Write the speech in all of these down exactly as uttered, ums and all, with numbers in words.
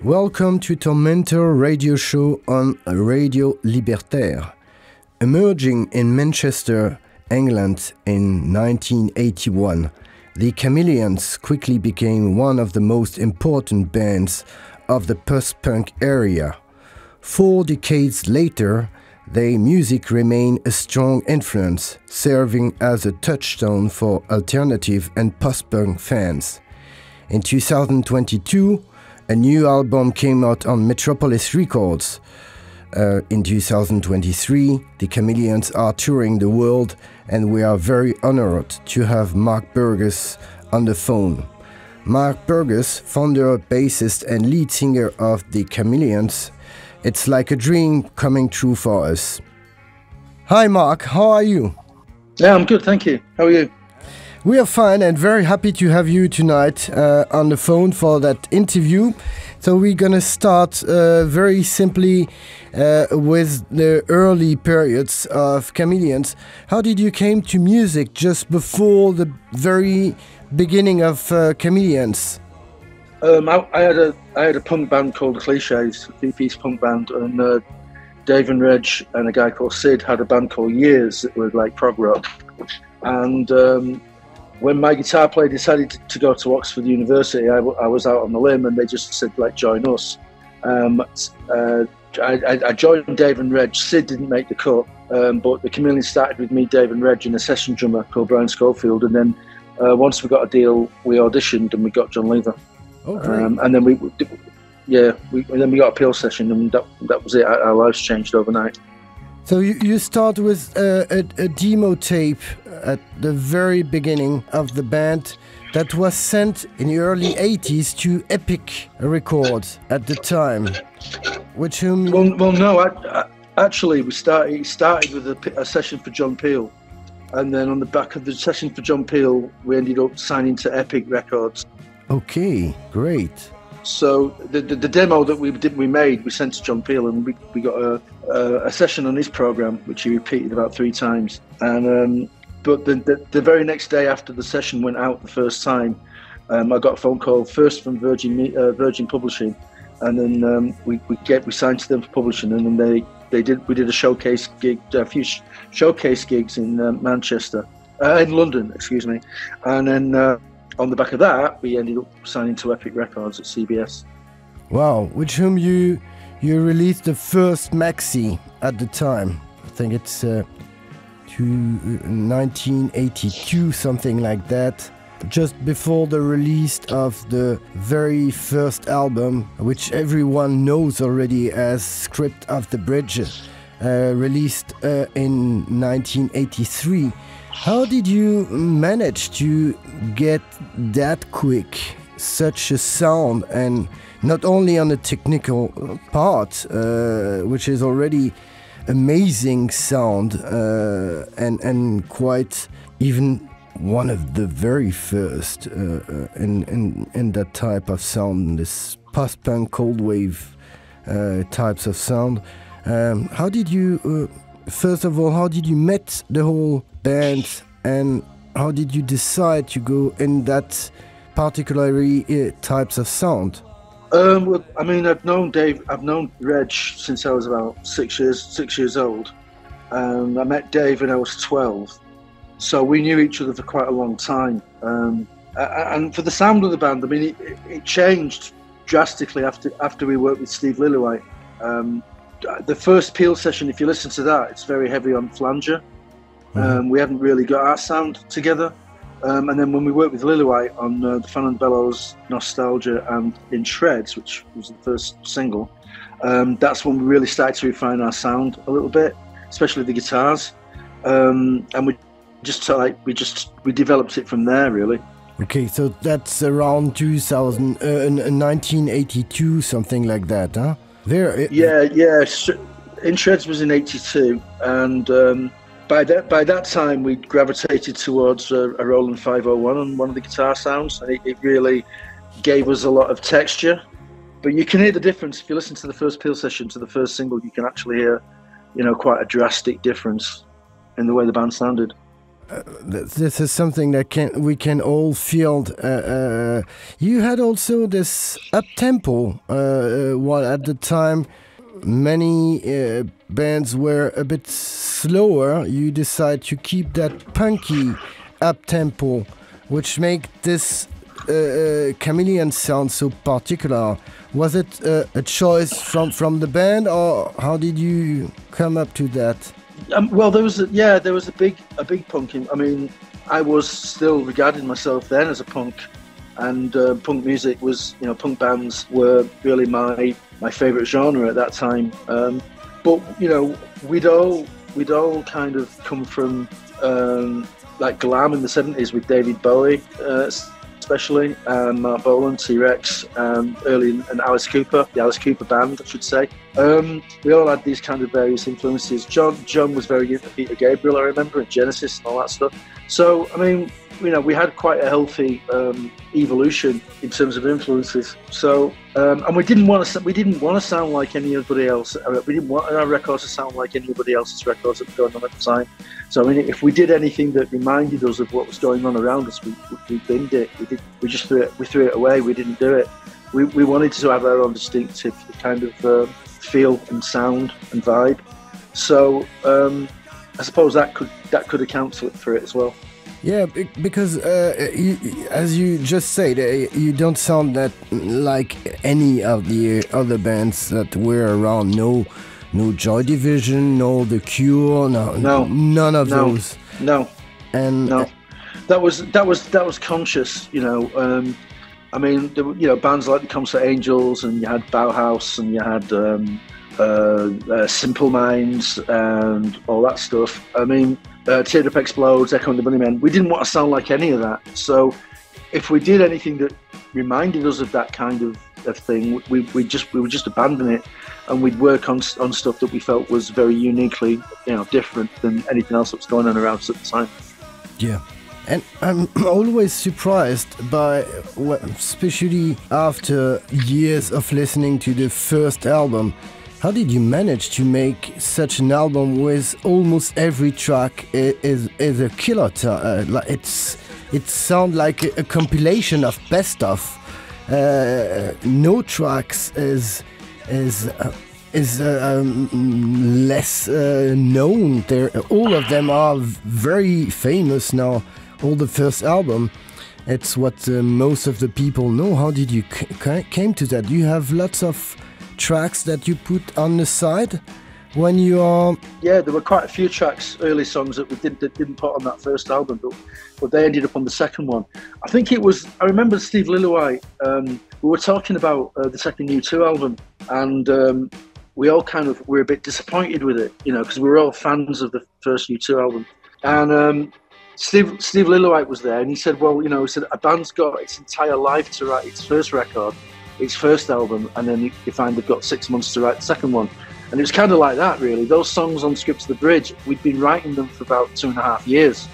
Welcome to Tormentor radio show on Radio Libertaire. Emerging in Manchester, England in nineteen eighty-one, the Chameleons quickly became one of the most important bands of the post-punk area. Four decades later, their music remained a strong influence, serving as a touchstone for alternative and post-punk fans. In two thousand twenty-two, a new album came out on Metropolis Records. Uh, in two thousand twenty-three, the Chameleons are touring the world, and we are very honored to have Mark Burgess on the phone. Mark Burgess, founder, bassist and lead singer of the Chameleons, it's like a dream coming true for us. Hi Mark, how are you? Yeah, I'm good, thank you. How are you? We are fine and very happy to have you tonight uh, on the phone for that interview. So we're gonna start uh, very simply uh, with the early periods of Chameleons. How did you came to music just before the very beginning of uh, Chameleons? Um, I, I had a I had a punk band called Clichés, a three-piece punk band, and uh, Dave and Reg and a guy called Sid had a band called Years that were like prog rock. And um, when my guitar player decided to, to go to Oxford University, I, I was out on the limb, and they just said, like, join us. Um, uh, I, I joined Dave and Reg. Sid didn't make the cut, um, but the Chameleons started with me, Dave and Reg, and a session drummer called Brian Schofield. And then uh, once we got a deal, we auditioned and we got John Lever. Oh, great. Um, and then we, yeah, we, and then we got a Peel session, and that, that was it. Our, our lives changed overnight. So you, you start with uh, a, a demo tape at the very beginning of the band that was sent in the early eighties to Epic Records at the time, which whom you... Well, well, no, I, I, actually, we started. It started with a, a session for John Peel, and then on the back of the session for John Peel, we ended up signing to Epic Records. Okay, great. So the, the the demo that we did we made we sent to John Peel, and we, we got a, a a session on his program which he repeated about three times. And um, but the, the the very next day after the session went out the first time, um, I got a phone call first from Virgin uh, Virgin Publishing, and then um, we we get we signed to them for publishing, and then they they did we did a showcase gig, a few sh- showcase gigs in uh, Manchester, uh, in London, excuse me, and then. Uh, On the back of that, we ended up signing to Epic Records at C B S. Wow, which whom you you released the first maxi at the time. I think it's uh, to nineteen eighty-two, something like that. Just before the release of the very first album, which everyone knows already as Script of the Bridge, uh, released uh, in nineteen eighty-three. How did you manage to get that quick such a sound, and not only on the technical part, uh, which is already amazing sound uh, and and quite even one of the very first uh, uh, in, in in that type of sound, this post-punk cold wave uh, types of sound. Um, how did you? Uh, First of all, how did you meet the whole band, and how did you decide to go in that particularly uh, types of sound? Um, well, I mean, I've known Dave, I've known Reg since I was about six years six years old. Um, I met Dave when I was twelve, so we knew each other for quite a long time. Um, and for the sound of the band, I mean, it, it changed drastically after after we worked with Steve Lillywhite. Um, The first Peel session, if you listen to that, it's very heavy on flanger. Mm-hmm. Um, we hadn't really got our sound together. Um, and then when we worked with Lillywhite on uh, the Fun and Bellows, Nostalgia, and In Shreds, which was the first single, um, that's when we really started to refine our sound a little bit, especially the guitars. Um, and we just like we just we developed it from there, really. Okay, so that's around two thousand, uh, nineteen eighty-two, something like that, huh? There, it, yeah, yeah. In Shreds was in eighty-two, and um, by that by that time we gravitated towards a, a Roland five oh one on one of the guitar sounds, and it, it really gave us a lot of texture. But you can hear the difference if you listen to the first Peel session to the first single. You can actually hear, you know, quite a drastic difference in the way the band sounded. uh, th- this is something that can we can all feel. Uh, uh, you had also this up tempo, uh, uh, while at the time many uh, bands were a bit slower. You decide to keep that punky up tempo, which make this uh, uh, Chameleon sound so particular. Was it uh, a choice from, from the band, or how did you come up to that? Um, well, there was a, yeah, there was a big a big punking. I mean, I was still regarding myself then as a punk, and uh, punk music was, you know, punk bands were really my my favourite genre at that time. Um, but you know, we'd all we'd all kind of come from um, like glam in the seventies with David Bowie, uh, especially, um, Mark Bolan, T-Rex, um, early, and Alice Cooper, the Alice Cooper band, I should say. Um, we all had these kind of various influences. John John was very into Peter Gabriel, I remember, and Genesis and all that stuff. So, I mean, you know, we had quite a healthy um, evolution in terms of influences. So, um, and we didn't want to we didn't want to sound like anybody else. We didn't want our records to sound like anybody else's records that were going on at the time. So, I mean, if we did anything that reminded us of what was going on around us, we we binned it. We did. We just threw it. We threw it away. We didn't do it. We we wanted to have our own distinctive kind of um, feel and sound and vibe. So, um, I suppose that could that could account for it as well. Yeah, because uh, you, as you just said, uh, you don't sound that like any of the other bands that were around. No, no Joy Division, no The Cure, no, no none of no, those. No, and no, that was that was that was conscious. You know, um, I mean, there were, you know, bands like the Concert Angels, and you had Bauhaus, and you had um, uh, uh, Simple Minds, and all that stuff. I mean. Uh, Teardrop Explodes, Echo and the Bunnymen. We didn't want to sound like any of that. So, if we did anything that reminded us of that kind of, of thing, we we just we would just abandon it, and we'd work on on stuff that we felt was very uniquely, you know, different than anything else that was going on around us at the time. Yeah. And I'm always surprised by, especially after years of listening to the first album. How did you manage to make such an album with almost every track is is a killer? T- uh, it's it sounds like a, a compilation of best of. Uh, no tracks is is uh, is uh, um, less uh, known. They're, all of them are very famous now. All the first album. It's what uh, most of the people know. How did you c- came to that? You have lots of tracks that you put on the side when you are... Yeah, there were quite a few tracks, early songs that we did, that didn't put on that first album, but, but they ended up on the second one. I think it was, I remember Steve Lillywhite, um, we were talking about uh, the second U two album, and um, we all kind of were a bit disappointed with it, you know, because we were all fans of the first U two album. And um, Steve, Steve Lillywhite was there, and he said, well, you know, he said, a band's got its entire life to write its first record, its first album, and then you find they've got six months to write the second one. And it was kind of like that, really. Those songs on Script to the Bridge, we'd been writing them for about two and a half years.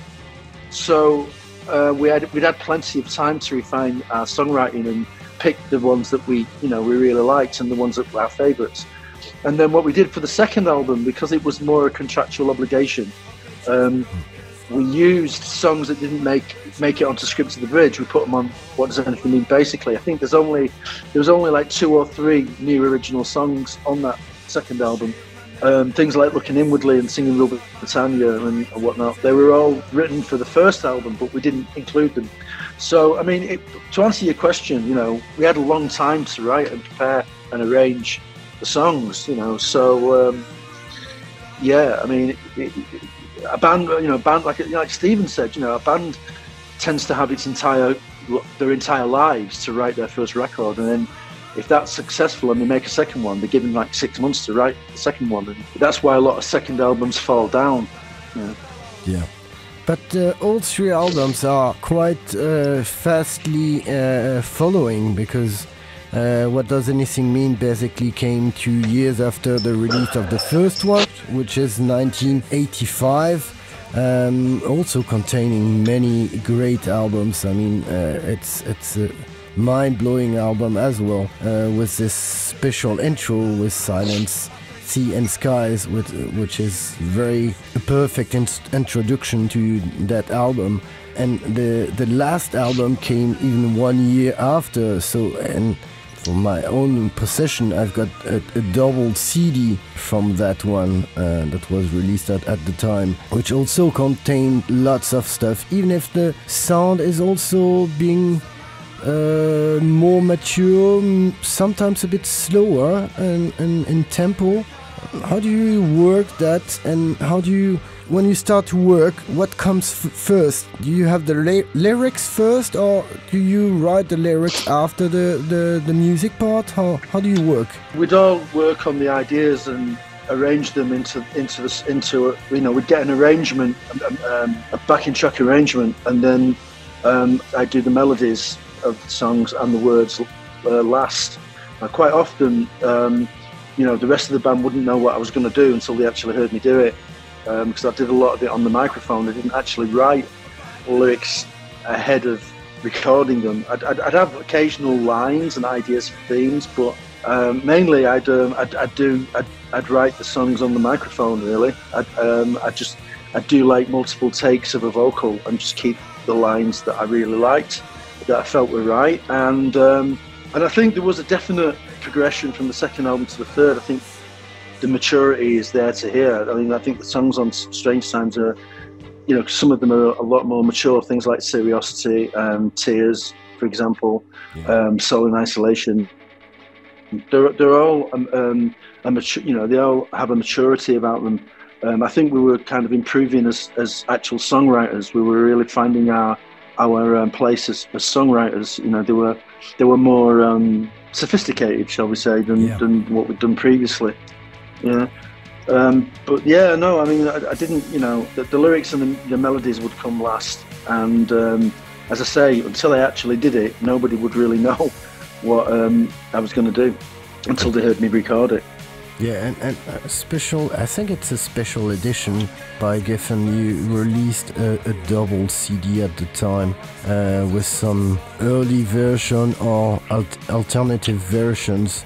So uh, we had we'd had plenty of time to refine our songwriting and pick the ones that we, you know, we really liked and the ones that were our favourites. And then what we did for the second album, because it was more a contractual obligation, um, we used songs that didn't make make it onto Script to the Bridge. We put them on What Does Anything Mean, basically. I think there's only there was only like two or three new original songs on that second album. Um, things like Looking Inwardly and Singing Rule Britannia and, and whatnot. They were all written for the first album, but we didn't include them. So, I mean, it, to answer your question, you know, we had a long time to write and prepare and arrange the songs, you know. So, um, yeah, I mean, it, it, a band, you know, a band like like Stephen said, you know, a band tends to have its entire their entire lives to write their first record, and then if that's successful and they make a second one, they're given like six months to write the second one, and that's why a lot of second albums fall down. You know. Yeah, but uh, all three albums are quite uh, fastly uh, following, because uh, What Does Anything Mean basically came two years after the release of the first one, which is nineteen eighty-five, um, also containing many great albums. I mean, uh, it's it's a mind-blowing album as well, uh, with this special intro with Silence Sea and Skies, which, which is very a perfect in introduction to that album. And the the last album came even one year after. So, and for my own possession, I've got a, a double C D from that one uh, that was released at, at the time, which also contained lots of stuff, even if the sound is also being uh, more mature, sometimes a bit slower in, in, in tempo. How do you work that, and how do you, when you start to work, what comes f first? Do you have the lyrics first, or do you write the lyrics after the, the, the music part? How, how do you work? We'd all work on the ideas and arrange them into into this into a, you know, we'd get an arrangement, um, a backing track arrangement, and then um, I'd do the melodies of the songs and the words uh, last. Uh, quite often, um, you know, the rest of the band wouldn't know what I was going to do until they actually heard me do it. Because um, I did a lot of it on the microphone. I didn't actually write lyrics ahead of recording them. I'd, I'd, I'd have occasional lines and ideas for themes, but um, mainly I'd, um, I'd, I'd do I'd, I'd write the songs on the microphone. Really, I'd, um, I'd just I'd do like multiple takes of a vocal and just keep the lines that I really liked, that I felt were right. And um, and I think there was a definite progression from the second album to the third. I think the maturity is there to hear. I mean, I think the songs on Strange Times are, you know, some of them are a lot more mature. Things like Seriosity, um, Tears, for example, yeah. um, Soul in Isolation. They're they're all um, um, a mature, you know, they all have a maturity about them. Um, I think we were kind of improving as as actual songwriters. We were really finding our our um, place as, as songwriters. You know, they were they were more um, sophisticated, shall we say, than yeah. than what we'd done previously. Yeah, um, but yeah, no, I mean, I, I didn't, you know, the, the lyrics and the, the melodies would come last, and um, as I say, until I actually did it, nobody would really know what um, I was going to do until they heard me record it. Yeah, and, and a special, I think it's a special edition by Geffen. You released a, a double C D at the time uh, with some early version or alt alternative versions.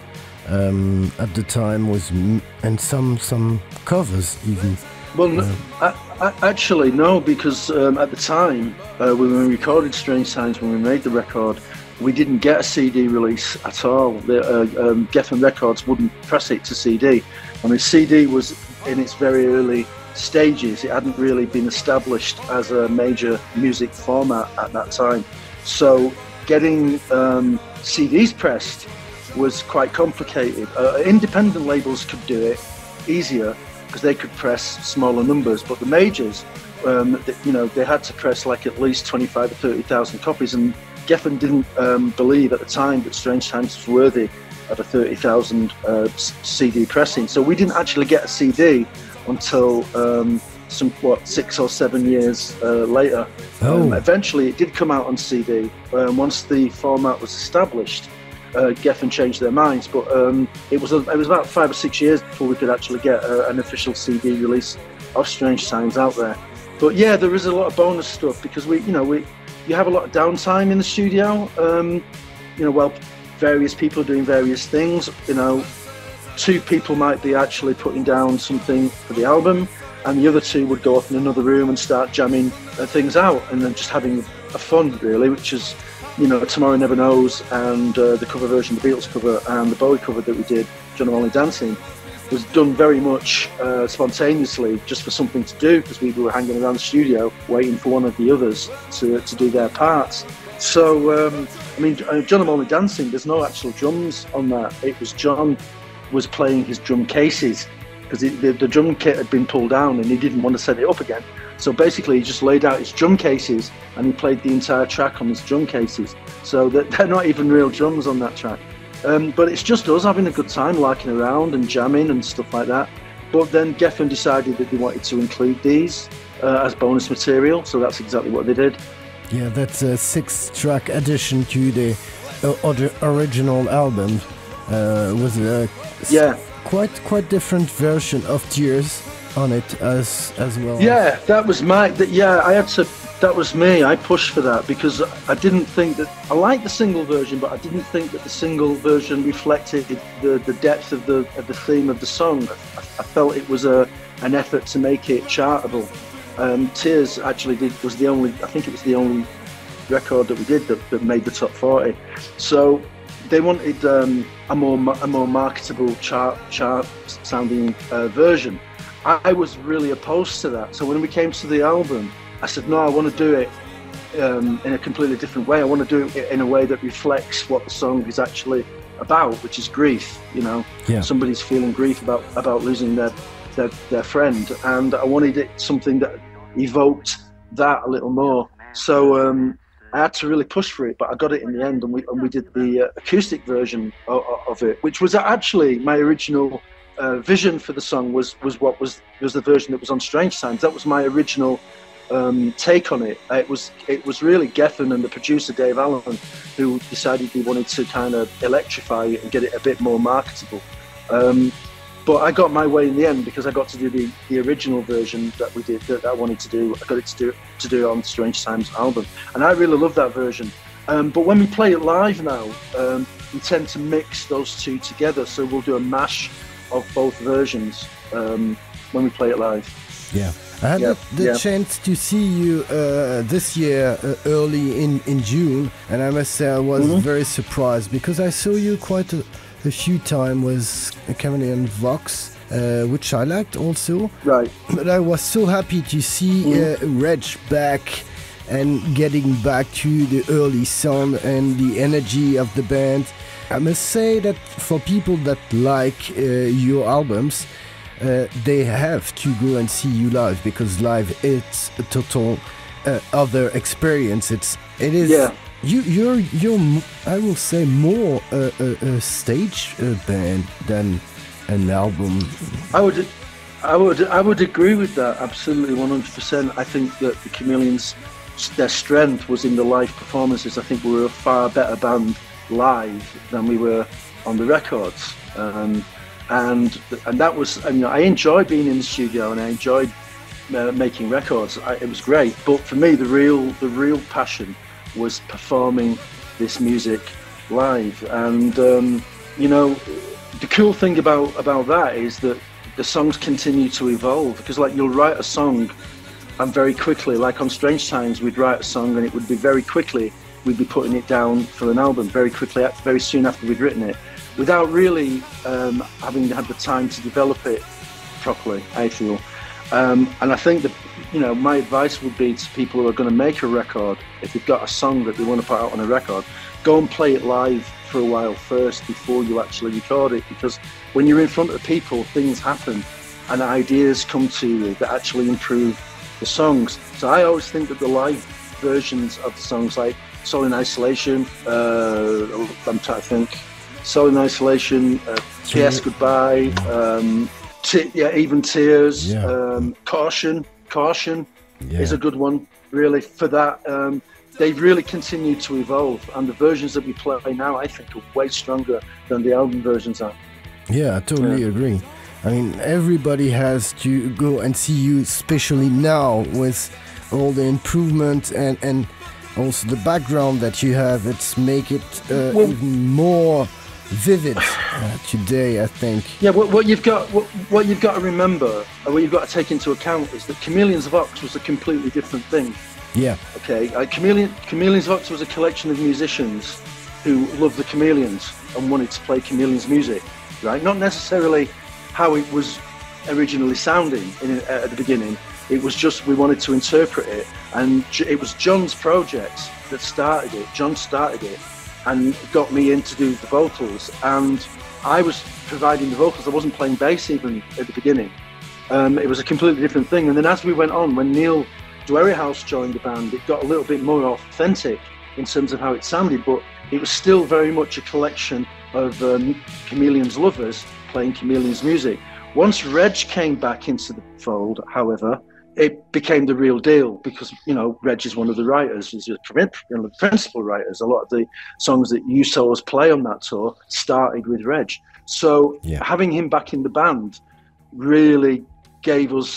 Um, at the time was m and some some covers even. Well, no, uh, I, I, actually no, because um, at the time uh, when we recorded Strange Times, when we made the record, we didn't get a C D release at all. The, uh, um, Geffen Records wouldn't press it to C D. I mean, C D was in its very early stages. It hadn't really been established as a major music format at that time. So getting um, C Ds pressed was quite complicated. Uh, independent labels could do it easier because they could press smaller numbers, but the majors, um, the, you know, they had to press like at least twenty-five or thirty thousand copies, and Geffen didn't um, believe at the time that Strange Times was worthy of a thirty thousand uh, C D pressing. So we didn't actually get a C D until um, some what six or seven years uh, later. Oh. Um, eventually, it did come out on C D um, once the format was established. Uh, Geffen changed their minds, but um, it was a, it was about five or six years before we could actually get uh, an official C D release of Strange Times out there. But yeah, there is a lot of bonus stuff because we, you know, we you have a lot of downtime in the studio. Um, you know, while various people are doing various things. You know, two people might be actually putting down something for the album, and the other two would go off in another room and start jamming uh, things out, and then just having a fun really, which is, you know, Tomorrow Never Knows, and uh, the cover version, the Beatles cover, and the Bowie cover that we did, John I'm Only Dancing, was done very much uh, spontaneously, just for something to do, because we were hanging around the studio waiting for one of the others to, to do their parts. So, um, I mean, uh, John I'm Only Dancing, there's no actual drums on that. It was John was playing his drum cases, because the, the drum kit had been pulled down and he didn't want to set it up again. So basically he just laid out his drum cases and he played the entire track on his drum cases. So that they're not even real drums on that track. Um, but it's just us having a good time, larking around and jamming and stuff like that. But then Geffen decided that they wanted to include these uh, as bonus material, so that's exactly what they did. Yeah, that's a six-track addition to the uh, original album uh, with a yeah. quite quite different version of Tears on it as as well. Yeah, that was my. That, yeah, I had to that was me. I pushed for that because I didn't think that I liked the single version, but I didn't think that the single version reflected the, the depth of the of the theme of the song. I, I felt it was a an effort to make it chartable. Um, Tears actually did was the only. I think it was the only record that we did that, that made the top forty. So they wanted um, a more a more marketable chart chart sounding uh, version. I, I was really opposed to that. So when we came to the album, I said, no, I want to do it um, in a completely different way. I want to do it in a way that reflects what the song is actually about, which is grief. You know, yeah. Somebody's feeling grief about about losing their, their their friend, and I wanted it something that evoked that a little more. So um, I had to really push for it, but I got it in the end, and we and we did the uh, acoustic version of, of it, which was actually my original uh, vision for the song. Was was what was was the version that was on Strange Times. That was my original um, take on it. It was it was really Geffen and the producer Dave Allen who decided he wanted to kind of electrify it and get it a bit more marketable. Um, But I got my way in the end because I got to do the, the original version that we did, that I wanted to do. I got it to do to do it on the Strange Times album, and I really love that version. Um, but when we play it live now, um, we tend to mix those two together. So we'll do a mash of both versions um, when we play it live. Yeah, I had yeah, the, the yeah. chance to see you uh, this year, uh, early in in June, and I must say I was Mm-hmm. very surprised because I saw you quite a. A few times was Chameleon Vox, uh, which I liked also. Right. But I was so happy to see Mm. uh, Reg back and getting back to the early sound and the energy of the band. I must say that for people that like uh, your albums, uh, they have to go and see you live because live it's a total uh, other experience. It's it is. Yeah. You, you're, you're, I will say, more a, a, a stage uh, band than an album. I would, I would, I would agree with that absolutely, one hundred percent. I think that the Chameleons, their strength was in the live performances. I think we were a far better band live than we were on the records, um, and and that was, and, you know, I enjoyed being in the studio and I enjoyed uh, making records. I, it was great, but for me, the real, the real passion was performing this music live. And um, you know, the cool thing about about that is that the songs continue to evolve, because like you'll write a song and very quickly, like on Strange Times, we'd write a song and it would be very quickly we'd be putting it down for an album very quickly, very soon after we'd written it, without really um, having had the time to develop it properly, I feel. Um, and I think that, you know, my advice would be to people who are going to make a record, if you've got a song that they want to put out on a record, go and play it live for a while first before you actually record it, because when you're in front of people, things happen and ideas come to you that actually improve the songs. So I always think that the live versions of the songs, like Soul in Isolation, uh, I'm trying to think, Soul in Isolation, uh, P S Goodbye, um, T- yeah, Even Tears, Yeah. um, Caution, Caution Yeah. is a good one, really, for that. Um, they've really continued to evolve, and the versions that we play now, I think, are way stronger than the album versions are. Yeah, I totally Yeah. agree. I mean, everybody has to go and see you, especially now with all the improvement and, and also the background that you have. It's make it uh, Well- even more vivid uh, today, I think. Yeah, what, what you've got, what, what you've got to remember, and what you've got to take into account, is that Chameleons of Ox was a completely different thing. Yeah, Okay, uh, Chameleon, Chameleons of Ox was a collection of musicians who loved the Chameleons and wanted to play Chameleons music, right? Not necessarily how it was originally sounding in, uh, at the beginning. It was just we wanted to interpret it, and J- it was John's project that started it. John started it and got me in to do the vocals, and I was providing the vocals. I wasn't playing bass even at the beginning. Um, it was a completely different thing. And then as we went on, when Neil Dwerrihouse joined the band, it got a little bit more authentic in terms of how it sounded, but it was still very much a collection of um, Chameleons lovers playing Chameleons music. Once Reg came back into the fold, however, it became the real deal, because, you know, Reg is one of the writers, he's the principal writers. A lot of the songs that you saw us play on that tour started with Reg. So Yeah. having him back in the band really gave us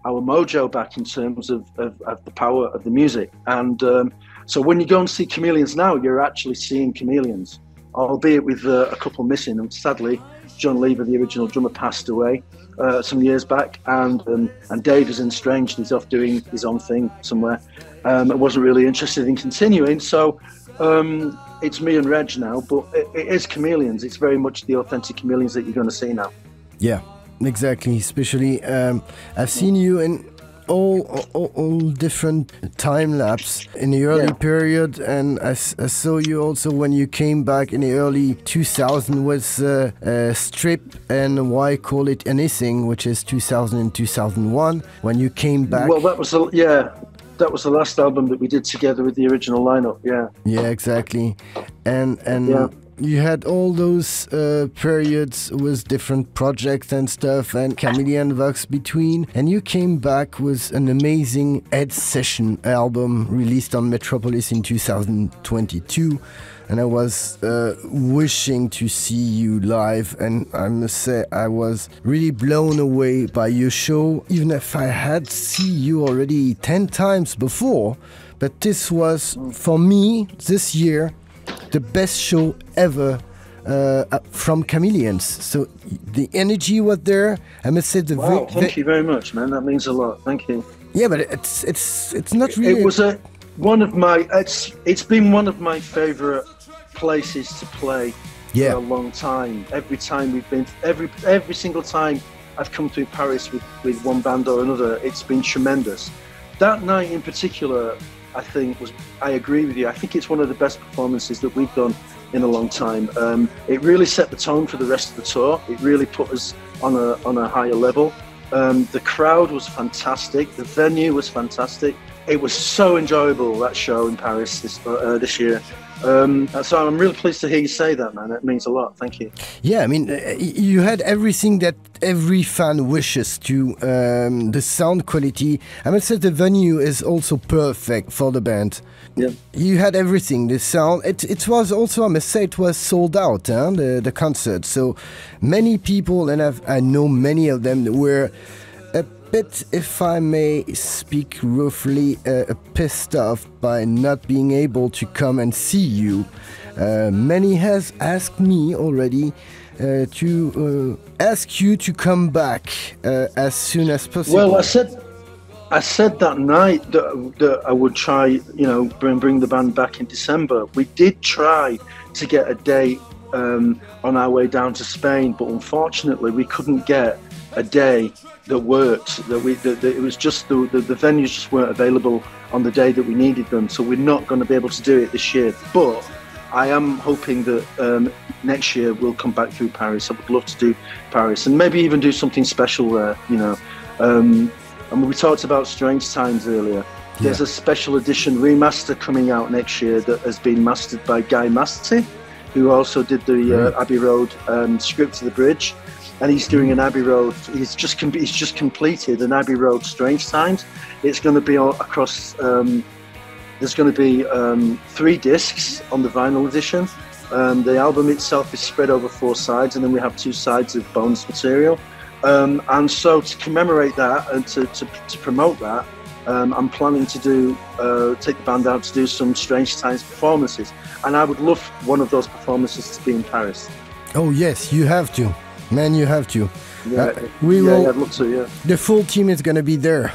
our mojo back in terms of, of, of the power of the music. And um, so when you go and see Chameleons now, you're actually seeing Chameleons, albeit with uh, a couple missing. And sadly, John Lever, the original drummer, passed away uh, some years back, and um, and Dave is estranged. He's off doing his own thing somewhere. Um, I wasn't really interested in continuing, so um, it's me and Reg now. But it, it is Chameleons. It's very much the authentic Chameleons that you're going to see now. Yeah, exactly. Especially, um, I've seen you in all, all, all different time lapse in the early Yeah. period, and I, s- I saw you also when you came back in the early two thousand with uh, uh, Strip and Why Call It Anything, which is two thousand and two thousand one, when you came back. Well, that was the, yeah, that was the last album that we did together with the original lineup. Yeah. Yeah, exactly. And and Yeah. you had all those uh, periods with different projects and stuff, and Chameleon Vox between, and you came back with an amazing Ed Session album released on Metropolis in two thousand twenty-two. And I was uh, wishing to see you live, and I must say I was really blown away by your show, even if I had seen you already ten times before. But this was, for me, this year, the best show ever uh, from Chameleons. So the energy was there. I must say the Wow, ve- thank ve- you very much, man. That means a lot. Thank you. yeah, but it's it's it's not really. It was a one of my. It's it's been one of my favorite places to play Yeah. for a long time. Every time we've been, every every single time I've come through Paris with with one band or another, it's been tremendous. That night in particular, I think was. I agree with you. I think it's one of the best performances that we've done in a long time. Um, it really set the tone for the rest of the tour. It really put us on a on a higher level. Um, the crowd was fantastic. The venue was fantastic. It was so enjoyable, that show in Paris this uh, this year. Um, so I'm really pleased to hear you say that, man. It means a lot. Thank you. Yeah, I mean, uh, y- you had everything that every fan wishes to. Um, the sound quality. I must say the venue is also perfect for the band. Yeah. You had everything. The sound. It it was also, I must say, it was sold out. Huh? The the concert. So many people, and I've, I know many of them were a bit, if I may speak roughly, uh, pissed off by not being able to come and see you. Uh, many has asked me already uh, to uh, ask you to come back uh, as soon as possible. Well, I said, I said that night that, that I would try, you know, bring bring the band back in December. We did try to get a date um, on our way down to Spain, but unfortunately, we couldn't get a day that worked. That we, that, that it was just the, the the venues just weren't available on the day that we needed them. So we're not going to be able to do it this year. But I am hoping that um, next year we'll come back through Paris. I would love to do Paris and maybe even do something special there. You know, um, and we talked about Strange Times earlier. There's Yeah. a special edition remaster coming out next year that has been mastered by Guy Masterty, who also did the uh, Abbey Road um, script to the bridge. And he's doing an Abbey Road. He's just com- he's just completed an Abbey Road Strange Times. It's going to be all across. Um, there's going to be um, three discs on the vinyl edition. Um, the album itself is spread over four sides, and then we have two sides of bonus material. Um, and so, to commemorate that and to to, to promote that, um, I'm planning to do uh, take the band out to do some Strange Times performances. And I would love one of those performances to be in Paris. Oh yes, you have to. Man, you have to. Yeah, Uh, we yeah, will. yeah, I'd love to. Yeah. The full team is going to be there,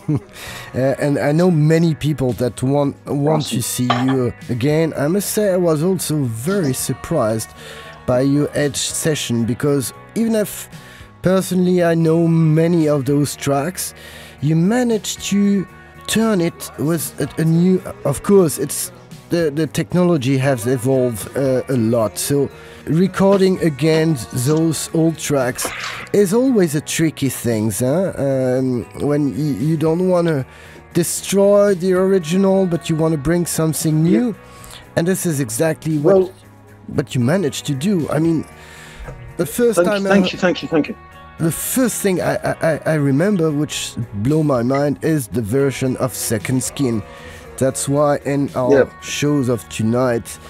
uh, and I know many people that want want Awesome. to see you again. I must say, I was also very surprised by your Edge session, because even if personally I know many of those tracks, you managed to turn it with a, a new. Of course, it's the the technology has evolved uh, a lot, so recording again those old tracks is always a tricky thing, huh? Um, when you, you don't want to destroy the original, but you want to bring something new, and this is exactly what Well, what you managed to do. I mean, the first thank, time you, I, thank you, thank you, thank you. the first thing I, I, I remember, which blew my mind, is the version of Second Skin. That's why in our Yeah. shows of tonight,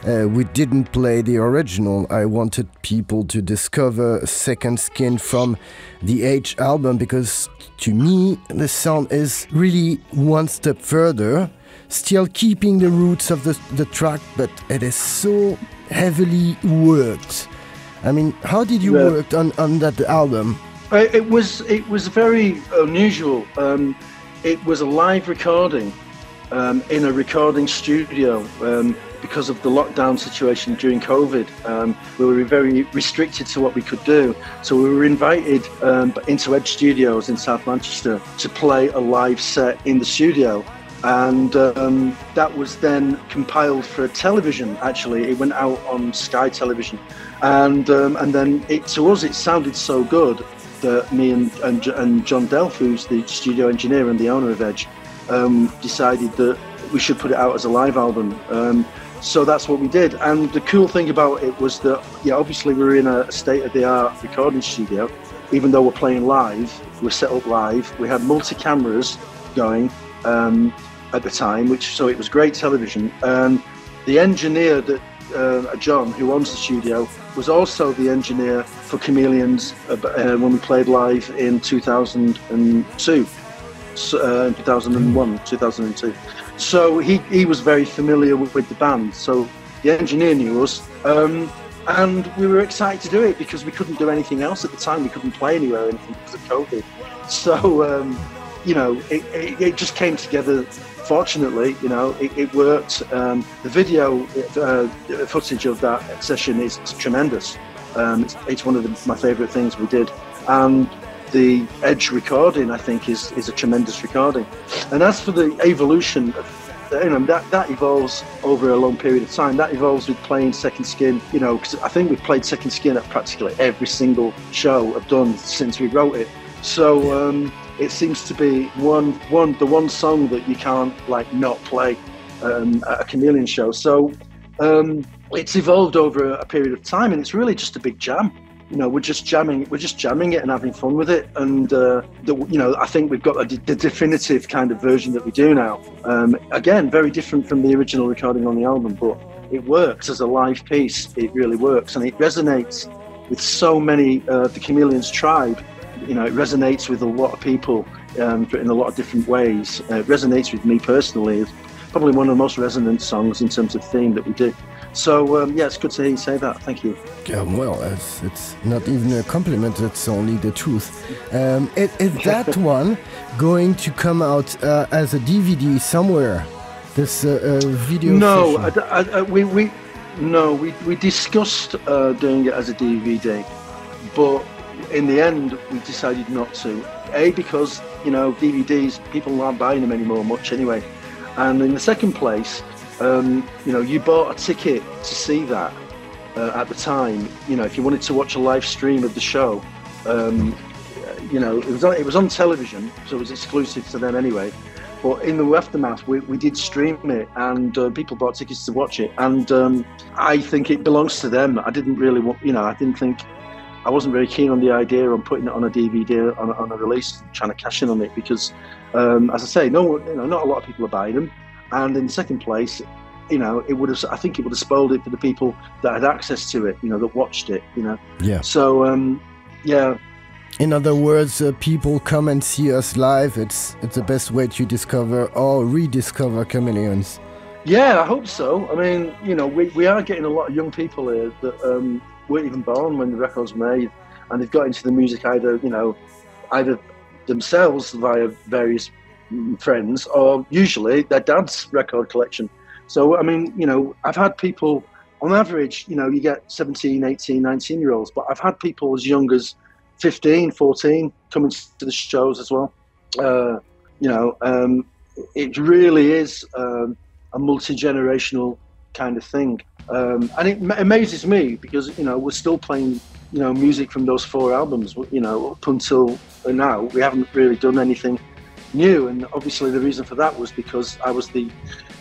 uh, we didn't play the original. I wanted people to discover Second Skin from the Edge album because to me the sound is really one step further, still keeping the roots of the, the track, but it is so heavily worked. I mean, how did you yeah. work on, on that album? It was it was very unusual. Um, it was a live recording um, in a recording studio um, because of the lockdown situation during COVID. Um, we were very restricted to what we could do, so we were invited um, into Edge Studios in South Manchester to play a live set in the studio. And um, that was then compiled for television. Actually, it went out on Sky Television, and um, and then it, to us it sounded so good that me and, and, and John Delph, who's the studio engineer and the owner of Edge, um, decided that we should put it out as a live album. Um, so that's what we did. And the cool thing about it was that, yeah, obviously we were in a state-of-the-art recording studio. Even though we're playing live, we're set up live. We had multi-cameras going um, at the time, which so it was great television. And the engineer that uh, John, who owns the studio, was also the engineer for Chameleons uh, when we played live in two thousand two, so, uh, two thousand one, two thousand two. So he, he was very familiar with, with the band. So the engineer knew us, um, and we were excited to do it because we couldn't do anything else at the time. We couldn't play anywhere or anything because of COVID. So um, you know, it, it, it just came together. Fortunately, you know, it, it worked. Um, the video uh, footage of that session is, is tremendous. Um, it's, it's one of the, my favourite things we did. And the Edge recording, I think, is, is a tremendous recording. And as for the evolution, of, you know, that, that evolves over a long period of time. That evolves with playing Second Skin, you know, because I think we've played Second Skin at practically every single show I've done since we wrote it. So, um, it seems to be one, one, the one song that you can't like not play um, at a Chameleon show. So um, it's evolved over a period of time, and it's really just a big jam. You know, we're just jamming, we're just jamming it and having fun with it. And uh, the, you know, I think we've got a, the definitive kind of version that we do now. Um, again, very different from the original recording on the album, but it works as a live piece. It really works, and it resonates with so many uh, the Chameleons tribe. You know, it resonates with a lot of people um, in a lot of different ways. Uh, it resonates with me personally. It's probably one of the most resonant songs in terms of theme that we do. So, um, yeah, it's good to hear you say that. Thank you. Um, well, it's, it's not even a compliment, it's only the truth. Um, is, is that one going to come out uh, as a D V D somewhere? This uh, uh, video No, session? I, I, I, we, we, no, we, we discussed uh, doing it as a D V D, but in the end, we decided not to. A, because, you know, D V Ds, people aren't buying them anymore much anyway. And in the second place, um, you know, you bought a ticket to see that uh, at the time. You know, if you wanted to watch a live stream of the show, um, you know, it was on, it was on television, so it was exclusive to them anyway. But in the aftermath, we, we did stream it, and uh, people bought tickets to watch it. And um, I think it belongs to them. I didn't really want, you know, I didn't think, I wasn't very keen on the idea on putting it on a D V D on a, on a release, trying to cash in on it, because, um, as I say, no, you know, not a lot of people are buying them. And in second place, you know, it would have, I think it would have spoiled it for the people that had access to it, you know, that watched it, you know. Yeah. So, um, yeah. In other words, uh, people come and see us live. It's it's the best way to discover or rediscover Chameleons. Yeah, I hope so. I mean, you know, we, we are getting a lot of young people here that um, weren't even born when the record's made, and they've got into the music either, you know, either themselves via various friends, or usually their dad's record collection. So, I mean, you know, I've had people, on average, you know, you get seventeen, eighteen, nineteen year olds, but I've had people as young as fifteen, fourteen coming to the shows as well. Uh, you know, um, it really is um, a multi-generational kind of thing. Um, and it amazes me because, you know, we're still playing, you know, music from those four albums, you know, up until now. We haven't really done anything new. And obviously the reason for that was because I was the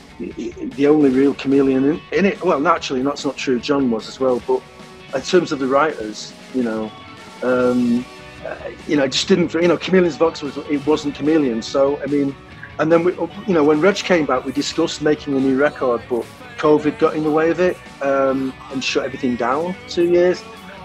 the only real chameleon in, in it. Well, naturally, that's not true. John was as well. But in terms of the writers, you know, um, uh, you know, it just didn't, you know, Chameleons Vox was, it wasn't Chameleon. So, I mean, and then, we, you know, when Reg came back, we discussed making a new record, but COVID got in the way of it um, and shut everything down two years.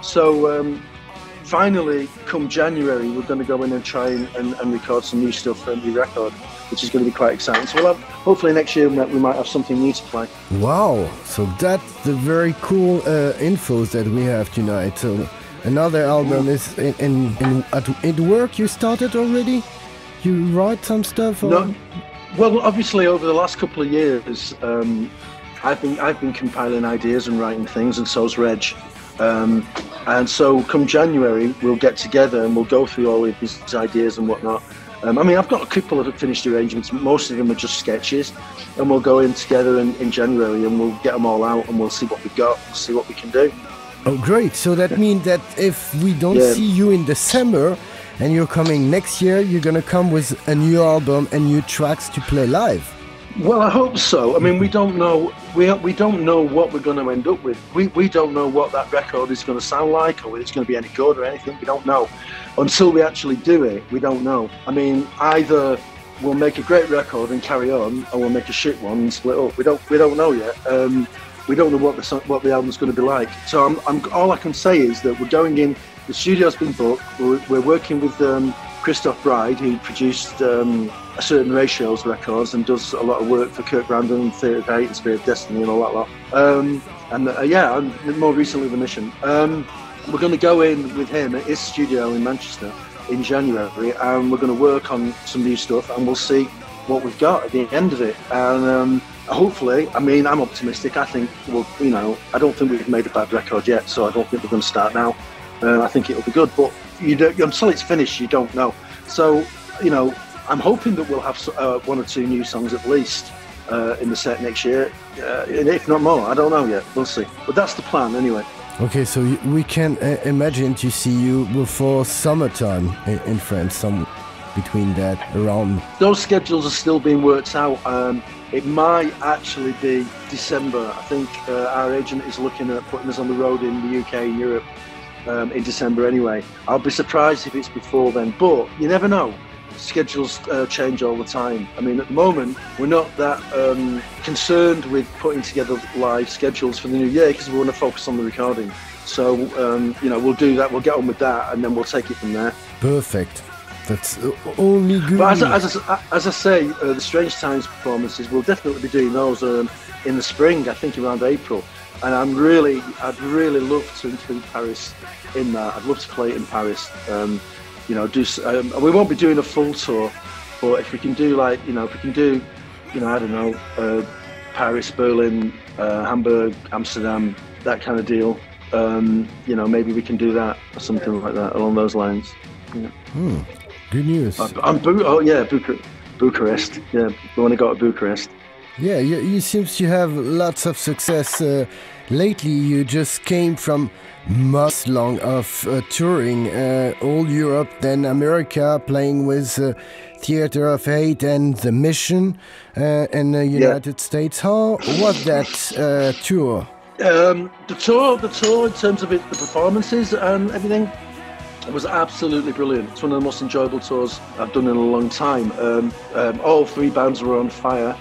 So um, finally, come January, we're going to go in and try and, and, and record some new stuff for a new record, which is going to be quite exciting. So we'll have, hopefully next year we might have something new to play. Wow, so that's the very cool uh, infos that we have tonight. So another album is in, in, in at, at work you started already? You write some stuff? Or? No, well, obviously over the last couple of years, um, I've been I've been compiling ideas and writing things, and so's Reg. Um, and so come January, we'll get together and we'll go through all of these ideas and whatnot. Um, I mean, I've got a couple of finished arrangements. Most of them are just sketches, and we'll go in together in, in January and we'll get them all out and we'll see what we've got, see what we can do. Oh, great. So that means that if we don't Yeah. see you in December and you're coming next year, you're going to come with a new album and new tracks to play live. Well, I hope so. I mean, we don't know. We we don't know what we're going to end up with. We we don't know what that record is going to sound like, or whether it's going to be any good or anything. We don't know until we actually do it. We don't know. I mean, either we'll make a great record and carry on, or we'll make a shit one and split up. We don't we don't know yet. Um, we don't know what the what the album's going to be like. So I'm, I'm all I can say is that we're going in. The studio's been booked. We're, we're working with um, Christoph Bride, who produced um, a certain Ratios records and does a lot of work for Kirk Brandon, Theatre of Hate, and Spirit of Destiny, and all that lot. Um, and uh, yeah, and more recently The Mission. Um, we're going to go in with him at his studio in Manchester in January, and we're going to work on some new stuff, and we'll see what we've got at the end of it. And um, hopefully, I mean, I'm optimistic. I think, well, you know, I don't think we've made a bad record yet, so I don't think we're going to start now. Uh, I think it'll be good, but you don't, until it's finished, you don't know. So, you know, I'm hoping that we'll have uh, one or two new songs at least uh, in the set next year, uh, if not more. I don't know yet. We'll see. But that's the plan anyway. Okay, so you, we can uh, imagine to see you before summertime in, in France, some between that, around. Those schedules are still being worked out. Um, it might actually be December. I think uh, our agent is looking at putting us on the road in the U K and Europe um, in December anyway. I'll be surprised if it's before then, but you never know. Schedules uh, change all the time. I mean, at the moment, we're not that um, concerned with putting together live schedules for the new year because we want to focus on the recording. So, um, you know, we'll do that, we'll get on with that, and then we'll take it from there. Perfect. That's only good. But as, as, as, as I say, uh, the Strange Times performances, we'll definitely be doing those um, in the spring, I think around April. And I'm really, I'd really love to include Paris in that. I'd love to play it in Paris. Um, You know, do um, we won't be doing a full tour, but if we can do like, you know, if we can do, you know, I don't know, uh, Paris, Berlin, uh, Hamburg, Amsterdam, that kind of deal. Um, you know, maybe we can do that or something like that along those lines. Yeah. Hmm. Good news. I'm, I'm Bu- oh yeah, Bucha- Bucharest. Yeah, we want to go to Bucharest. Yeah, you, you seems to have lots of success. Uh, lately, you just came from months long of uh, touring uh, all Europe, then America, playing with uh, Theatre of Hate and The Mission uh, in the United yeah. States. How was that uh, tour? Um, the tour, the tour in terms of it, the performances and everything, it was absolutely brilliant. It's one of the most enjoyable tours I've done in a long time. Um, um, all three bands were on fire,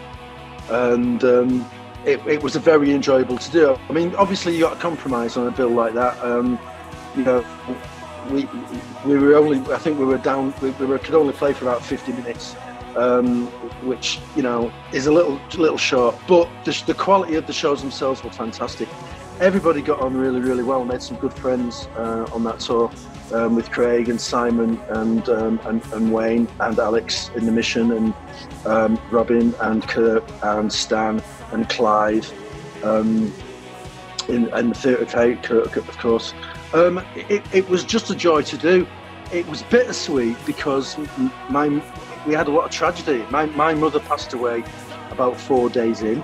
and um, It, it was a very enjoyable to do. I mean, obviously you got to compromise on a bill like that. Um, you know, we we were only, I think we were down, we, we were, could only play for about fifty minutes, um, which, you know, is a little little short. But the, the quality of the shows themselves were fantastic. Everybody got on really, really well. Made some good friends uh, on that tour um, with Craig and Simon and, um, and and Wayne and Alex in The Mission, and um, Robin and Kurt and Stan and Clive, um, in, and the Theatre of Hate, Kurt, of course. Um, it, it was just a joy to do. It was bittersweet because my we had a lot of tragedy. My my mother passed away about four days in,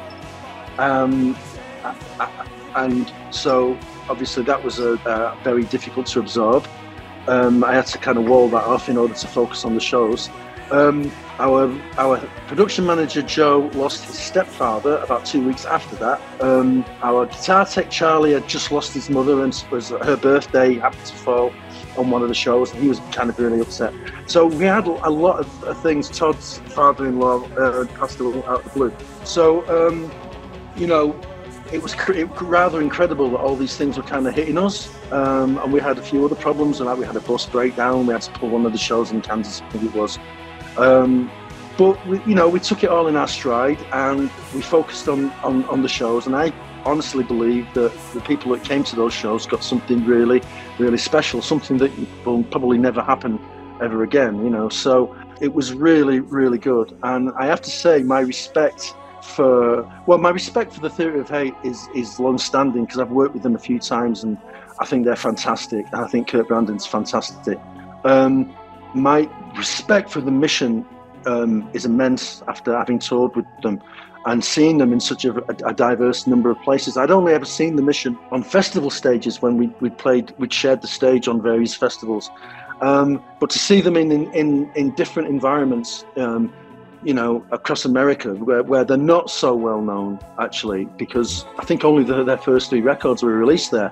um, I, I, and so obviously that was a, a very difficult to absorb. Um, I had to kind of wall that off in order to focus on the shows. Um, our our production manager Joe lost his stepfather about two weeks after that. Um, our guitar tech Charlie had just lost his mother, and was her birthday happened to fall on one of the shows, and he was kind of really upset. So we had a lot of things. Todd's father-in-law uh, passed away out of the blue. So um, you know, it was cr- it, rather incredible that all these things were kind of hitting us, um, and we had a few other problems. And like we had a bus breakdown. We had to pull one of the shows in Kansas, I think it was. Um, but we, you know, we took it all in our stride, and we focused on, on, on the shows. And I honestly believe that the people that came to those shows got something really, really special, something that will probably never happen ever again. You know, so it was really, really good. And I have to say, my respect for well, my respect for the Theatre of Hate is is long-standing, because I've worked with them a few times, and I think they're fantastic. I think Kurt Brandon's fantastic. Um, my respect for the Mission um, is immense after having toured with them and seeing them in such a, a, a diverse number of places. I'd only ever seen the Mission on festival stages when we we played, we'd shared the stage on various festivals. Um, but to see them in in, in, in different environments, um, you know, across America, where, where they're not so well known, actually, because I think only the, their first three records were released there.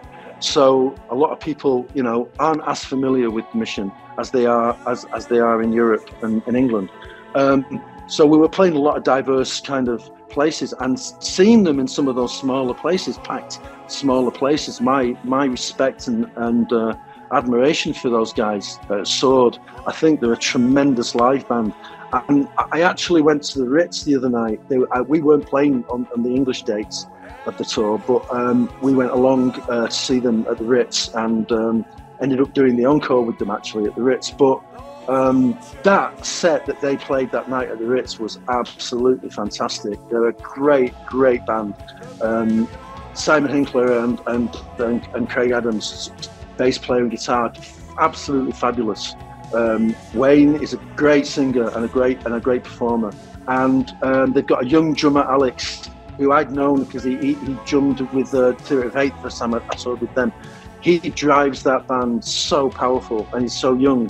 So a lot of people, you know, aren't as familiar with the Mission as they are as, as they are in Europe and in England. Um, so we were playing a lot of diverse kind of places, and seeing them in some of those smaller places, packed smaller places, my my respect and, and uh, admiration for those guys uh, soared. I think they're a tremendous live band. And I actually went to the Ritz the other night. They, uh, we weren't playing on, on the English dates of the tour, but um, we went along uh, to see them at the Ritz, and um, ended up doing the encore with them actually at the Ritz. But um, that set that they played that night at the Ritz was absolutely fantastic. They're a great, great band. Um, Simon Hinkler and, and, and, and Craig Adams, bass player and guitar, absolutely fabulous. Um, Wayne is a great singer and a great and a great performer, and um, they've got a young drummer, Alex, who I'd known because he, he, he drummed with the uh, Theatre of Hate the first time I, I toured with them. He drives that band so powerful, and he's so young.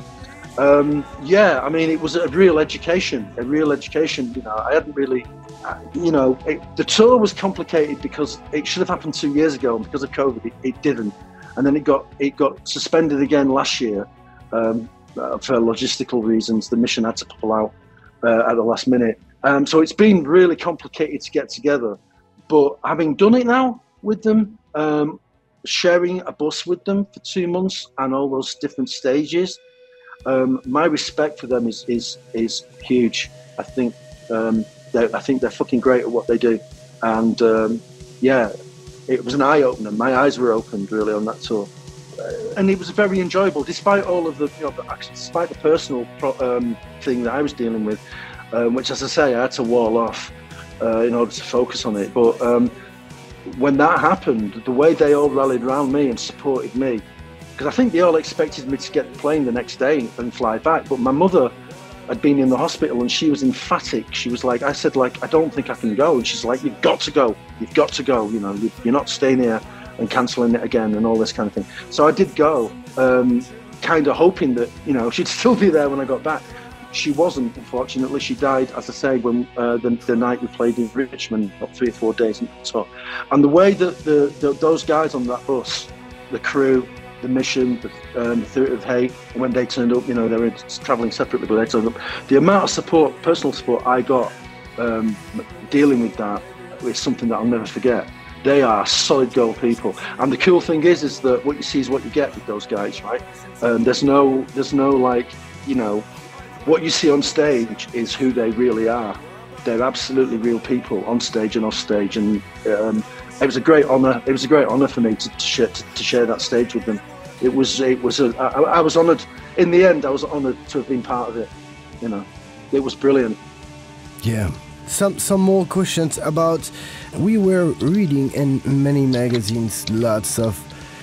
Um, yeah, I mean, it was a real education, a real education. You know, I hadn't really, you know, it, the tour was complicated because it should have happened two years ago, and because of COVID, it, it didn't, and then it got it got suspended again last year. Um, Uh, for logistical reasons. The Mission had to pull out uh, at the last minute. Um, so it's been really complicated to get together. But having done it now with them, um, sharing a bus with them for two months and all those different stages, um, my respect for them is is is huge. I think um, I think they're fucking great at what they do. And um, yeah, it was an eye opener. My eyes were opened really on that tour. And it was very enjoyable, despite all of the, you know, actually, despite the personal pro, um, thing that I was dealing with, um, which, as I say, I had to wall off uh, in order to focus on it. But um, when that happened, the way they all rallied around me and supported me, because I think they all expected me to get the plane the next day and fly back. But my mother had been in the hospital, and she was emphatic. She was like, I said, like, I don't think I can go. And she's like, you've got to go. You've got to go. You know, you're not staying here and cancelling it again and all this kind of thing. So I did go, um, kind of hoping that, you know, she'd still be there when I got back. She wasn't, unfortunately. She died, as I say, when uh, the, the night we played in Richmond, about three or four days into the tour. And the way that the, the, those guys on that bus, the crew, the Mission, the, um, the Theatre of Hate, when they turned up, you know, they were travelling separately, but they turned up. The amount of support, personal support I got um, dealing with that is something that I'll never forget. They are solid gold people, and the cool thing is, is that what you see is what you get with those guys, right? Um, there's no, there's no like, you know, what you see on stage is who they really are. They're absolutely real people on stage and off stage, and um, it was a great honour. It was a great honour for me to, to share to, to share that stage with them. It was, it was a, I, I was honoured. In the end, I was honoured to have been part of it. You know, it was brilliant. Yeah. Some some more questions about, we were reading in many magazines lots of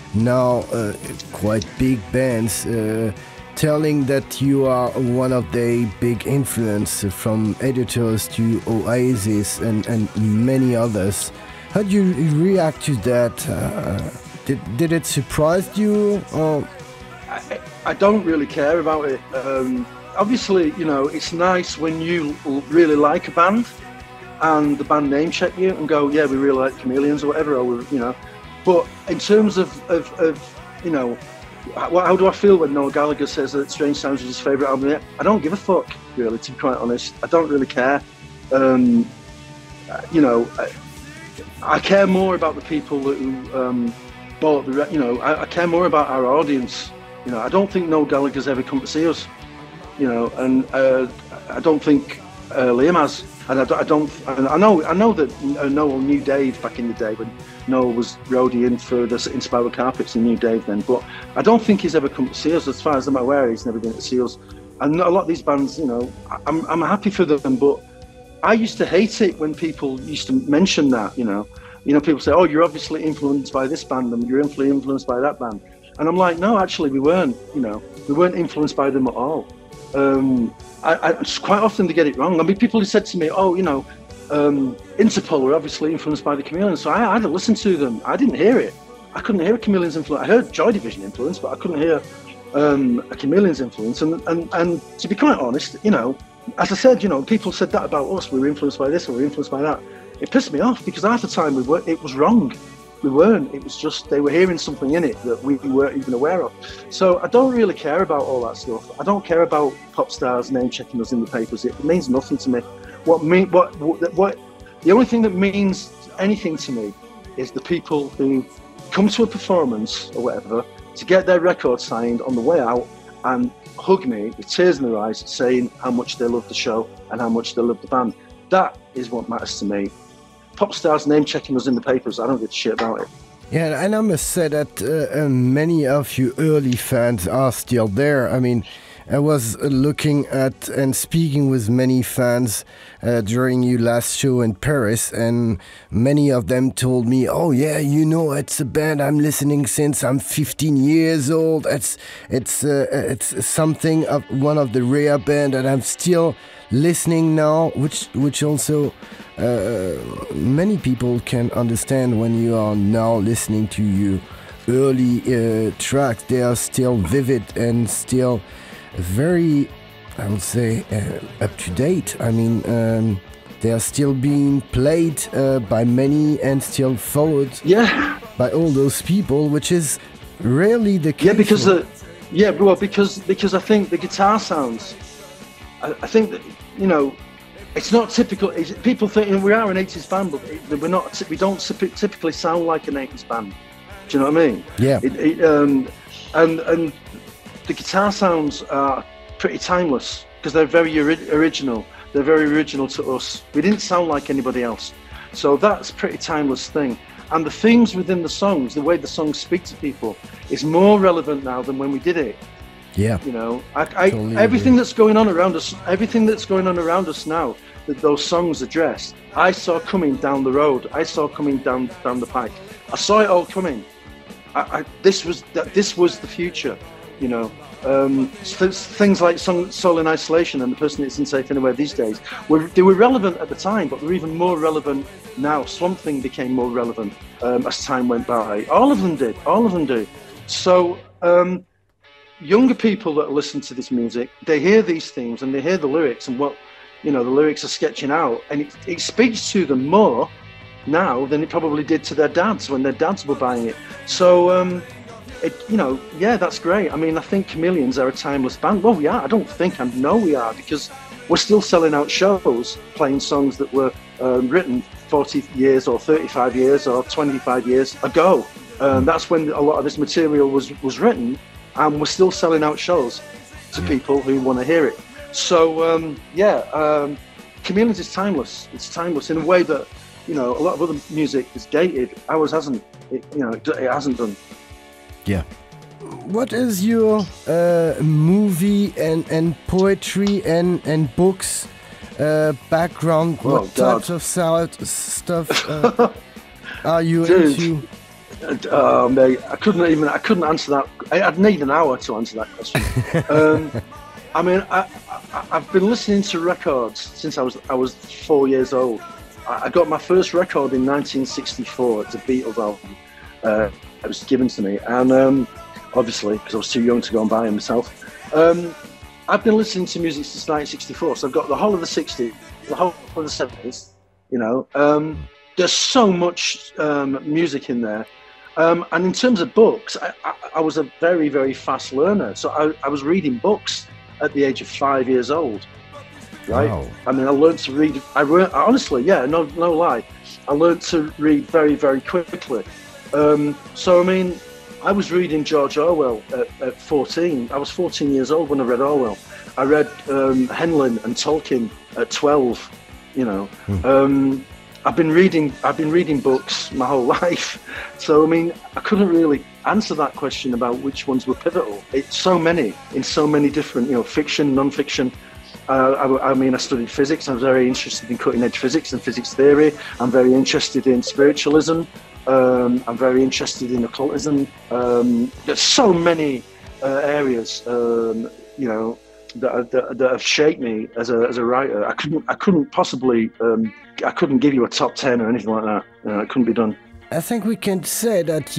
now uh, quite big bands uh, telling that you are one of the big influence, from Editors to Oasis and, and many others. How do you react to that? Uh, did, did it surprise you? Or? I, I don't really care about it. Um, Obviously, you know, it's nice when you really like a band and the band name check you and go, yeah, we really like Chameleons or whatever, or we, you know. But in terms of, of, of you know, how, how do I feel when Noel Gallagher says that Strange Sounds is his favourite album yet? I don't give a fuck, really, to be quite honest. I don't really care. Um, you know, I care more about the people who um, bought the, you know, I, I care more about our audience. You know, I don't think Noel Gallagher's ever come to see us, you know, and uh, I don't think uh, Liam has. And I don't, I don't, I know, I know that Noel knew Dave back in the day when Noel was roadieing for the Inspiral Carpets. He knew Dave then, but I don't think he's ever come to see us. As far as I'm aware, he's never been to see us. And a lot of these bands, you know, I'm, I'm happy for them, but I used to hate it when people used to mention that, you know, you know, people say, oh, you're obviously influenced by this band and you're influenced by that band. And I'm like, no, actually we weren't, you know, we weren't influenced by them at all. Um, I, I quite often they get it wrong. I mean, people who said to me, oh, you know, um, Interpol were obviously influenced by the Chameleons. So I, I had to listen to them. I didn't hear it. I couldn't hear a Chameleons influence. I heard Joy Division influence, but I couldn't hear um, a Chameleons influence. And, and, and to be quite honest, you know, as I said, you know, people said that about us. We were influenced by this or we were influenced by that. It pissed me off because half the time we were, it was wrong. We weren't. It was just they were hearing something in it that we weren't even aware of. So I don't really care about all that stuff. I don't care about pop stars name checking us in the papers. It means nothing to me. What me what what, what the only thing that means anything to me is the people who come to a performance or whatever to get their record signed on the way out and hug me with tears in their eyes, saying how much they love the show and how much they love the band. That is what matters to me. Pop stars name checking us in the papers, I don't give a shit about it. Yeah, and I must say that uh, uh, many of you early fans are still there. I mean, I was looking at and speaking with many fans uh, during your last show in Paris, and many of them told me, oh yeah, you know, it's a band I'm listening since I'm fifteen years old. It's it's uh, it's something of one of the rare band that I'm still listening now, which which also uh, many people can understand when you are now listening to your early uh, tracks. They are still vivid and still very, I would say, uh, up to date. I mean, um, they are still being played uh, by many and still followed yeah. by all those people, which is rarely the case. Yeah, because uh, yeah, well, because because I think the guitar sounds. I, I think that, you know, it's not typical. It's, people think, we are an eighties band, but we're not. We don't typically sound like an eighties band. Do you know what I mean? Yeah. It, it, um, and and. The guitar sounds are pretty timeless because they're very ori- original. They're very original to us. We didn't sound like anybody else. So that's a pretty timeless thing. And the themes within the songs, the way the songs speak to people, is more relevant now than when we did it. Yeah. You know, I, I, totally everything agree. that's going on around us, everything that's going on around us now, that those songs address, I saw coming down the road. I saw coming down down the pike. I saw it all coming. I, I, this was this was the future. You know, um, things like Soul in Isolation and The Person Isn't Safe Anywhere These Days, were, they were relevant at the time, but they're even more relevant now. Swamp Thing became more relevant um, as time went by. All of them did, all of them do. So um, younger people that listen to this music, they hear these themes and they hear the lyrics and what, you know, the lyrics are sketching out, and it, it speaks to them more now than it probably did to their dads when their dads were buying it. So, um, It, you know, yeah, that's great. I mean, I think Chameleons are a timeless band. Well, we are. I don't think, I know we are, because we're still selling out shows, playing songs that were um, written forty years or thirty-five years or twenty-five years ago. Um, that's when a lot of this material was, was written, and we're still selling out shows to people who want to hear it. So, um, yeah, um, Chameleons is timeless. It's timeless in a way that, you know, a lot of other music is dated. Ours hasn't. It, you know, it, it hasn't done. Yeah. What is your uh, movie and, and poetry and, and books uh, background? Oh, what God. types of sound stuff uh, are you Dude. into? Oh, mate, I couldn't even. I couldn't answer that. I, I'd need an hour to answer that question. um, I mean, I, I, I've been listening to records since I was I was four years old. I, I got my first record in nineteen sixty-four. It's a Beatles album. Uh, it was given to me, and um, obviously because I was too young to go and buy it myself. Um, I've been listening to music since nineteen sixty-four, so I've got the whole of the sixties, the whole of the seventies. You know, um, there's so much um, music in there. Um, and in terms of books, I, I, I was a very, very fast learner. So I, I was reading books at the age of five years old. right? Wow. I mean, I learned to read. I re- honestly, yeah, no, no lie. I learned to read very, very quickly. Um, so, I mean, I was reading George Orwell at, at fourteen. I was fourteen years old when I read Orwell. I read um, Henlin and Tolkien at twelve. You know, mm. um, I've been reading. I've been reading books my whole life. So, I mean, I couldn't really answer that question about which ones were pivotal. It's so many in so many different, you know, fiction, non-fiction. Uh, I, I mean, I studied physics. I was very interested in cutting-edge physics and physics theory. I'm very interested in spiritualism. Um, I'm very interested in occultism. Um, there's so many uh, areas, um, you know, that, that, that have shaped me as a as a writer. I couldn't I couldn't possibly um, I couldn't give you a top ten or anything like that. You know, it couldn't be done. I think we can say that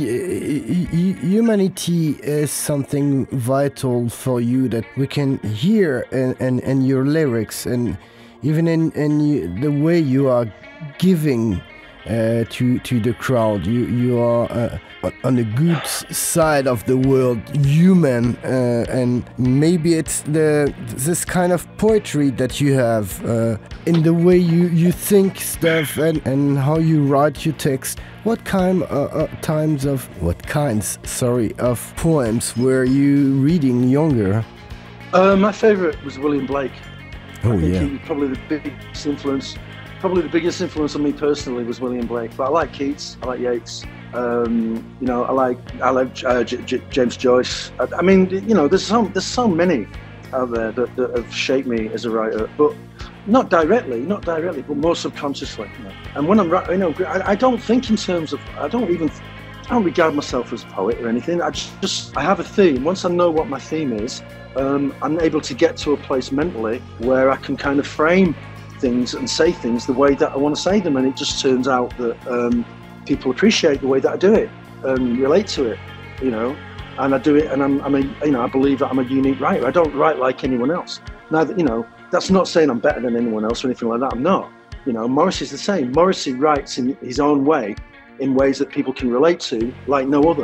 humanity is something vital for you that we can hear in, in, in your lyrics, and even in, in you, the way you are giving uh, to to the crowd. You you are uh, on the good side of the world, human, uh, and maybe it's the this kind of poetry that you have uh, in the way you, you think stuff and, and how you write your text. What kind uh, uh, times of what kinds sorry of poems were you reading younger? Uh, my favourite was William Blake. Oh, I think yeah. he was probably the biggest influence. Probably the biggest influence on me personally was William Blake. But I like Keats. I like Yeats. Um, you know, I like I like uh, J- J- James Joyce. I, I mean, you know, there's so there's so many out there that, that have shaped me as a writer, but not directly, not directly, but more subconsciously. You know? And when I'm, you know, I, I don't think in terms of. I don't even. I don't regard myself as a poet or anything. I just, just I have a theme. Once I know what my theme is, um, I'm able to get to a place mentally where I can kind of frame things and say things the way that I want to say them, and it just turns out that um, people appreciate the way that I do it and relate to it, you know. And I do it, and I'm, I'm a, you know, I believe that I'm a unique writer. I don't write like anyone else. Now, you know, that's not saying I'm better than anyone else or anything like that. I'm not. You know, Morrissey's the same. Morrissey writes in his own way, in ways that people can relate to, like no other.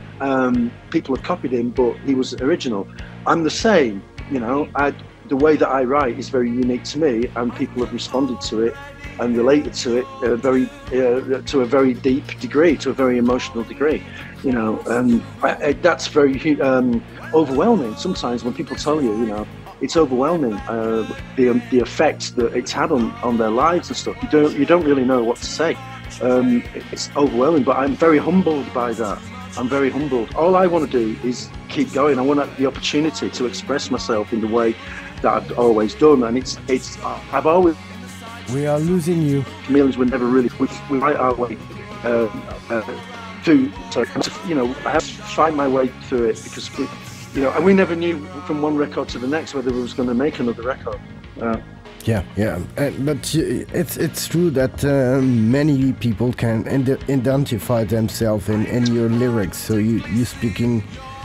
Um, people have copied him, but he was original. I'm the same, you know. I, the way that I write is very unique to me, and people have responded to it and related to it uh, very, uh, to a very deep degree, to a very emotional degree, you know. And I, I, that's very um, overwhelming sometimes when people tell you, you know, it's overwhelming, uh, the the effect that it's had on, on their lives and stuff. You don't you don't really know what to say. Um, it's overwhelming, but I'm very humbled by that. I'm very humbled. All I want to do is keep going. I want the opportunity to express myself in the way that I've always done, and it's it's. I've always. We are losing you. Chameleons were never really. We, we write our way uh, uh, through. Sorry, you know, I have to find my way through it because we, you know, and we never knew from one record to the next whether we was going to make another record. Uh, Yeah, yeah, uh, but it's it's true that uh, many people can identify themselves in, in your lyrics. So you you speaking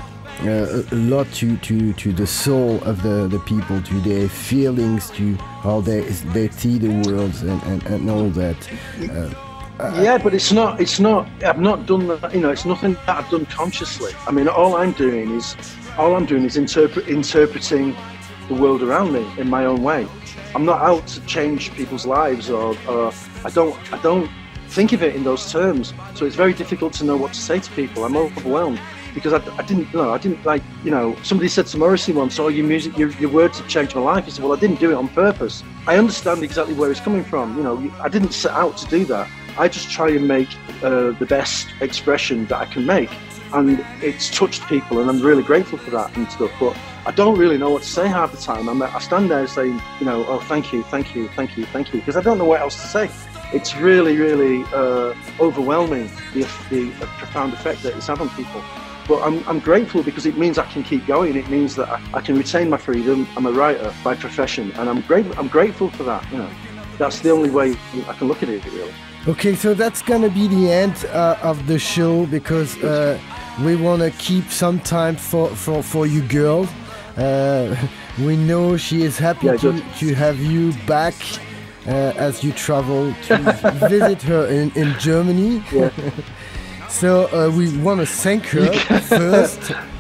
uh, a lot to, to, to the soul of the, the people, to their feelings, to how they they see the world and, and, and all that. Uh, yeah, but it's not it's not. I've not done that. You know, it's nothing that I've done consciously. I mean, all I'm doing is all I'm doing is interpret interpreting the world around me in my own way. I'm not out to change people's lives, or, or I don't I don't think of it in those terms. So it's very difficult to know what to say to people. I'm overwhelmed because I, I didn't you know I didn't like you know somebody said to Morrissey once, "Oh, your music, your, your words have changed my life." He said, "Well, I didn't do it on purpose. I understand exactly where it's coming from. You know, I didn't set out to do that. I just try and make uh, the best expression that I can make, and it's touched people, and I'm really grateful for that and stuff." But I don't really know what to say half the time. I'm, I stand there saying, you know, oh, thank you, thank you, thank you, thank you, because I don't know what else to say. It's really, really uh, overwhelming, the, the profound effect that it's had on people. But I'm, I'm grateful because it means I can keep going. It means that I, I can retain my freedom. I'm a writer by profession, and I'm great. I'm grateful for that. You know, that's the only way I can look at it, really. Okay, so that's gonna be the end uh, of the show because uh, we want to keep some time for for for you girls. Uh, we know she is happy yeah, to, to have you back uh, as you travel to visit her in, in Germany. Yeah. So uh, we want to thank her first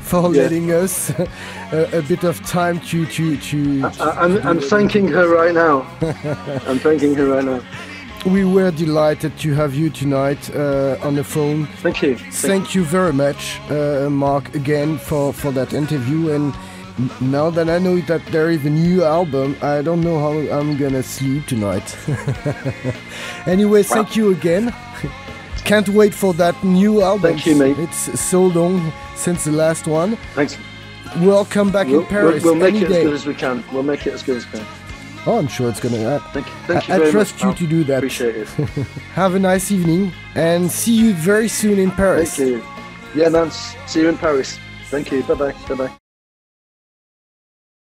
for Yeah. letting us a, a bit of time to to to. I, I'm, I'm thanking her right now. I'm thanking her right now. We were delighted to have you tonight uh, on the phone. Thank you. Thank you very much, uh, Mark, again for, for that interview. And n- now that I know that there is a new album, I don't know how I'm gonna sleep tonight. Anyway, thank you again. Can't wait for that new album. Thank you, mate. It's so long since the last one. Thanks. We'll come back We'll, in Paris we'll, we'll make any it day. as good as we can. We'll make it as good as we can. Oh, I'm sure it's gonna happen. Thank you. Thank you I, I very trust much, you pal. to do that. Appreciate it. Have a nice evening and see you very soon in Paris. Thank you. Yeah, man. See you in Paris. Thank you. Bye bye. Bye bye.